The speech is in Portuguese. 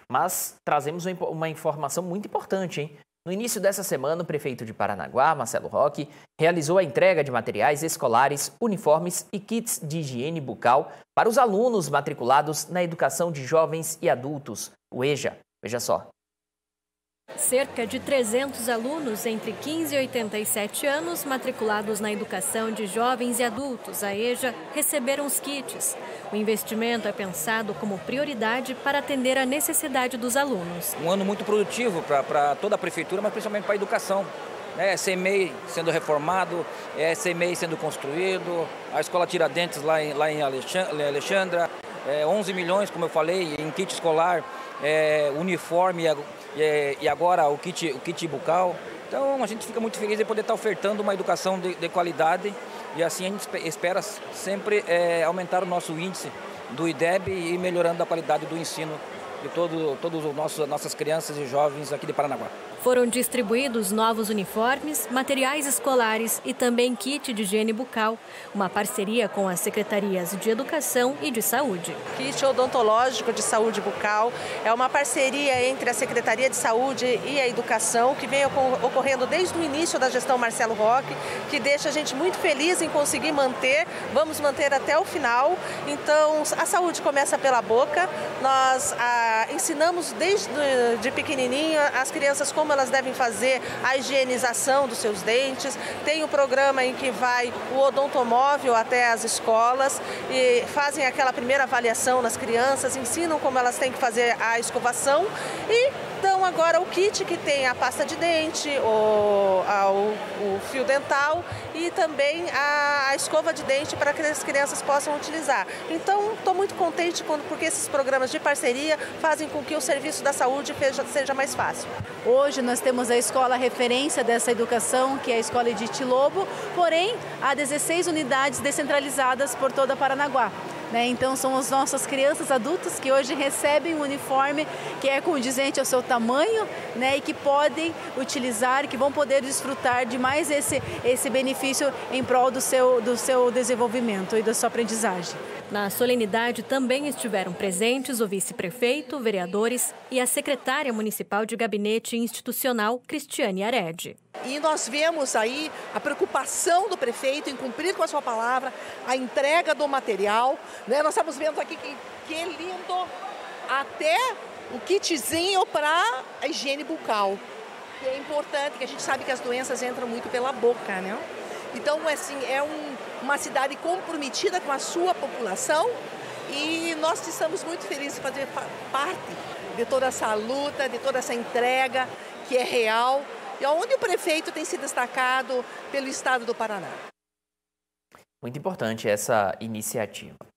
Mas trazemos uma informação muito importante, hein? No início dessa semana, o prefeito de Paranaguá, Marcelo Roque, realizou a entrega de materiais escolares, uniformes e kits de higiene bucal para os alunos matriculados na Educação de Jovens e Adultos, o EJA. Veja só. Cerca de 300 alunos entre 15 e 87 anos matriculados na Educação de Jovens e Adultos, a EJA, receberam os kits. O investimento é pensado como prioridade para atender a necessidade dos alunos. Um ano muito produtivo para toda a prefeitura, mas principalmente para a educação. CMEI sendo reformado, CMEI sendo construído, a Escola Tiradentes lá em Alexandra, 11 milhões, como eu falei, em kit escolar, uniforme e agora o kit bucal. Então a gente fica muito feliz de poder estar ofertando uma educação de qualidade e assim a gente espera sempre aumentar o nosso índice do IDEB e melhorando a qualidade do ensino de todas as nossas crianças e jovens aqui de Paranaguá. Foram distribuídos novos uniformes, materiais escolares e também kit de higiene bucal, uma parceria com as secretarias de Educação e de Saúde. Kit odontológico de saúde bucal é uma parceria entre a Secretaria de Saúde e a Educação, que vem ocorrendo desde o início da gestão Marcelo Roque, que deixa a gente muito feliz em conseguir manter, vamos manter até o final. Então, a saúde começa pela boca, nós ensinamos desde de pequenininho as crianças como elas devem fazer a higienização dos seus dentes. Tem um programa em que vai o odontomóvel até as escolas e fazem aquela primeira avaliação nas crianças, ensinam como elas têm que fazer a escovação e dão agora o kit que tem a pasta de dente, o fio dental e também a escova de dente para que as crianças possam utilizar. Então, estou muito contente porque esses programas de parceria fazem com que o serviço da saúde seja mais fácil. Hoje nós temos a escola referência dessa educação, que é a Escola Edith Lobo, porém há 16 unidades descentralizadas por toda Paranaguá. Então são as nossas crianças adultas que hoje recebem um uniforme que é condizente ao seu tamanho, e que podem utilizar, que vão poder desfrutar de mais esse benefício em prol do seu desenvolvimento e da sua aprendizagem. Na solenidade também estiveram presentes o vice-prefeito, vereadores e a secretária municipal de gabinete institucional, Cristiane Arede. E nós vemos aí a preocupação do prefeito em cumprir com a sua palavra, a entrega do material. Nós estamos vendo aqui que é lindo, até o kitzinho para a higiene bucal, que é importante, que a gente sabe que as doenças entram muito pela boca, Então, assim, uma cidade comprometida com a sua população e nós estamos muito felizes de fazer parte de toda essa luta, de toda essa entrega que é real e onde o prefeito tem se destacado pelo estado do Paraná. Muito importante essa iniciativa.